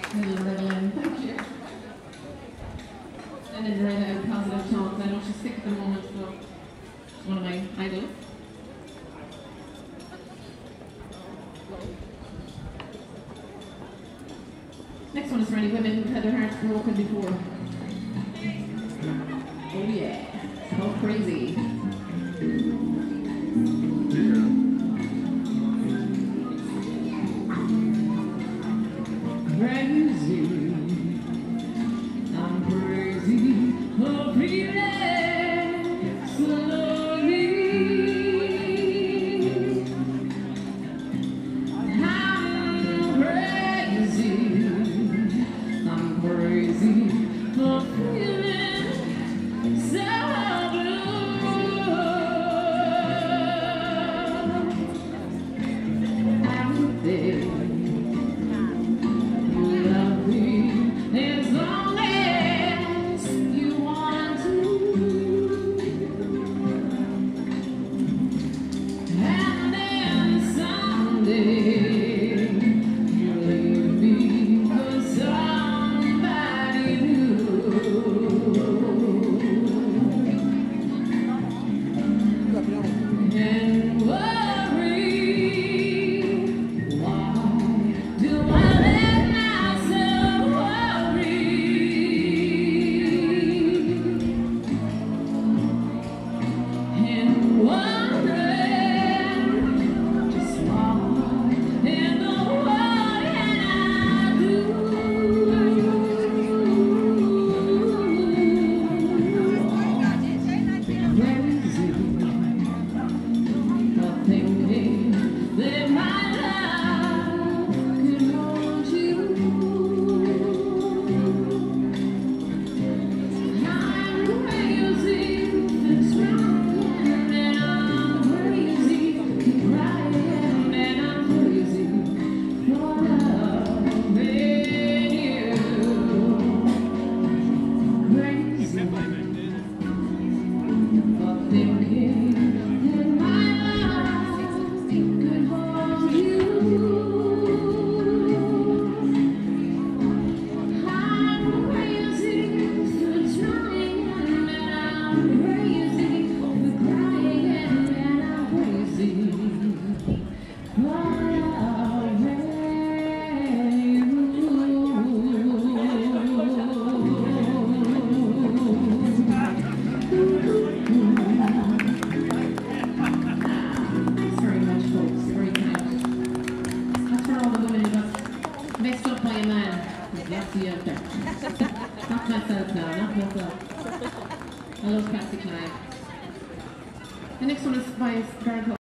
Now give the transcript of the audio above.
Evelyn, thank you. And then Lorena, Positive Talk. I know she's sick at the moment, so she's one of my idols. Next one is for any women who've had their hearts broken before. Oh yeah, so crazy. Crazy, I'm crazy for feeling so lonely. I'm crazy for feeling so blue. I'm there. Messed up by a man. That's the other. Not myself now, not myself. I love Patsy Clyde. The next one is by Gargoyle.